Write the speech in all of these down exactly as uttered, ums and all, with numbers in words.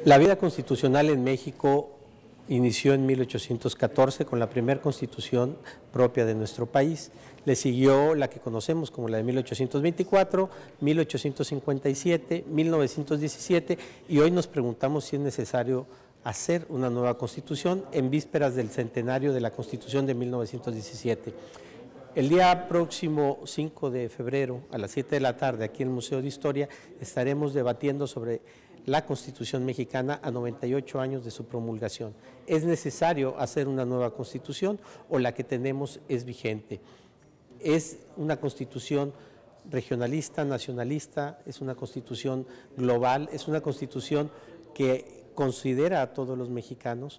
La vida constitucional en México inició en mil ochocientos catorce con la primera constitución propia de nuestro país. Le siguió la que conocemos como la de mil ochocientos veinticuatro, mil ochocientos cincuenta y siete, mil novecientos diecisiete y hoy nos preguntamos si es necesario hacer una nueva constitución en vísperas del centenario de la Constitución de mil novecientos diecisiete. El día próximo cinco de febrero a las siete de la tarde aquí en el Museo de Historia estaremos debatiendo sobre la Constitución mexicana a noventa y ocho años de su promulgación. ¿Es necesario hacer una nueva Constitución o la que tenemos es vigente? Es una Constitución regionalista, nacionalista, es una Constitución global, es una Constitución que considera a todos los mexicanos.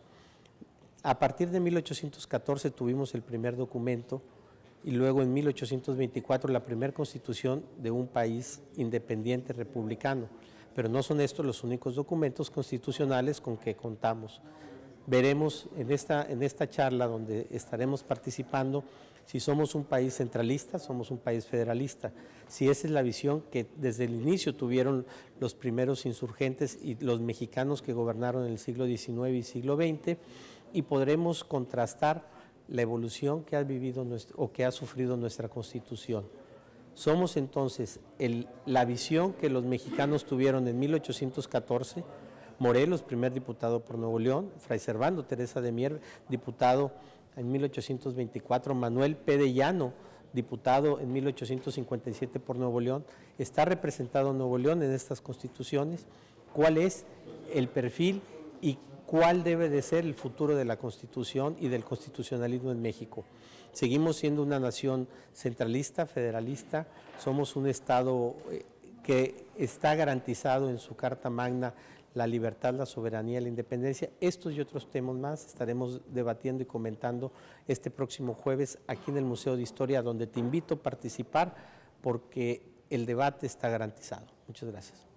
A partir de mil ochocientos catorce tuvimos el primer documento y luego en mil ochocientos veinticuatro la primera Constitución de un país independiente republicano. Pero no son estos los únicos documentos constitucionales con que contamos. Veremos en esta, en esta charla donde estaremos participando si somos un país centralista, somos un país federalista, si esa es la visión que desde el inicio tuvieron los primeros insurgentes y los mexicanos que gobernaron en el siglo diecinueve y siglo veinte, y podremos contrastar la evolución que ha vivido nuestro, o que ha sufrido nuestra Constitución. Somos entonces el, la visión que los mexicanos tuvieron en mil ochocientos catorce, Morelos, primer diputado por Nuevo León, Fray Servando Teresa de Mier, diputado en mil ochocientos veinticuatro, Manuel P. de Llano, diputado en mil ochocientos cincuenta y siete por Nuevo León. Está representado Nuevo León en estas constituciones. ¿Cuál es el perfil y cuál debe de ser el futuro de la Constitución y del constitucionalismo en México? Seguimos siendo una nación centralista, federalista, somos un Estado que está garantizado en su Carta Magna la libertad, la soberanía, la independencia. Estos y otros temas más estaremos debatiendo y comentando este próximo jueves aquí en el Museo de Historia, donde te invito a participar porque el debate está garantizado. Muchas gracias.